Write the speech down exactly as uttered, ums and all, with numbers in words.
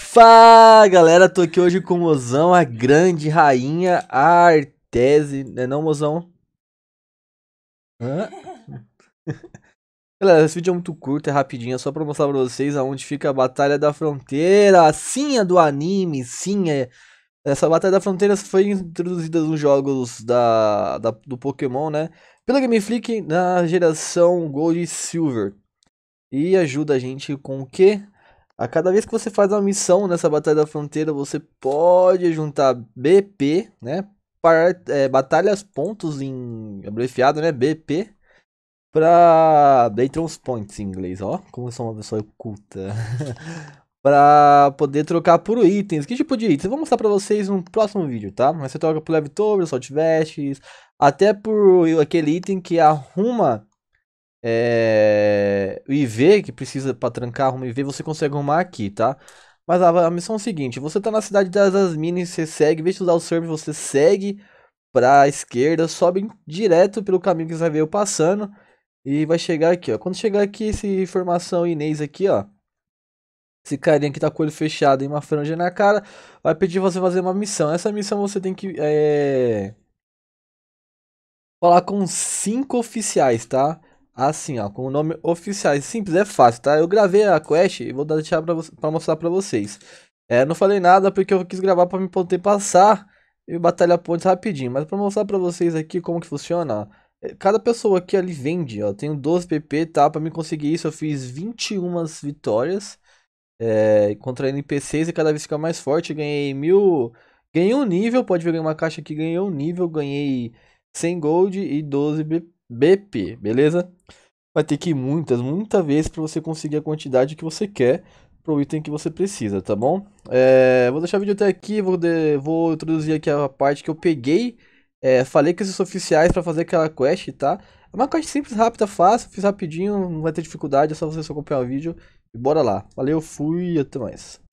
Fala galera, tô aqui hoje com o mozão, a grande rainha Arteze, né não, mozão? Hã? Galera, esse vídeo é muito curto, é rapidinho, é só pra mostrar pra vocês aonde fica a Batalha da Fronteira. Sim, é do anime, sim, é. Essa Batalha da Fronteira foi introduzida nos jogos da, da- do Pokémon, né? Pela Game Freak na geração Gold e Silver. E ajuda a gente com o quê? A cada vez que você faz uma missão nessa Batalha da Fronteira, você pode juntar B P, né? Par- é, batalhas pontos em abreviado, né? B P. Pra Daytron's Points em inglês, ó. Como eu sou uma pessoa culta. Pra poder trocar por itens. Que tipo de itens? Eu vou mostrar pra vocês no próximo vídeo, tá? Mas você troca por Leftover, Salt Vestes, até por aquele item que arruma é, o I V, que precisa pra trancar, arruma I V, você consegue arrumar aqui, tá? Mas a, a missão é o seguinte, você tá na cidade das Asminis, você segue, em vez de usar o server, você segue pra esquerda, sobe direto pelo caminho que você veio passando e vai chegar aqui, ó. Quando chegar aqui, essa informação Inês aqui, ó. Esse carinha que tá com o olho fechado e uma franja na cara, vai pedir você fazer uma missão. Essa missão você tem que é, falar com cinco oficiais, tá? Assim, ó, com o nome oficiais. Simples, é fácil, tá? Eu gravei a quest e vou deixar pra, vo- pra mostrar pra vocês. É, não falei nada porque eu quis gravar pra me poder passar e batalhar pontos rapidinho. Mas pra mostrar pra vocês aqui como que funciona, ó. É, cada pessoa aqui ali vende, ó. Tenho doze P P, tá? Pra me conseguir isso eu fiz vinte e uma vitórias. É, contra N P Cs e cada vez fica mais forte. Ganhei mil. Ganhei um nível, pode ver uma caixa aqui, ganhei um nível, ganhei cem gold e doze B P, beleza? Vai ter que ir muitas, muitas vezes para você conseguir a quantidade que você quer pro item que você precisa, tá bom? É, vou deixar o vídeo até aqui, vou, de- vou introduzir aqui a parte que eu peguei, é, falei com esses oficiais para fazer aquela quest, tá? É uma quest simples, rápida, fácil, fiz rapidinho, não vai ter dificuldade, é só você só acompanhar o vídeo e bora lá. Valeu, fui, até mais.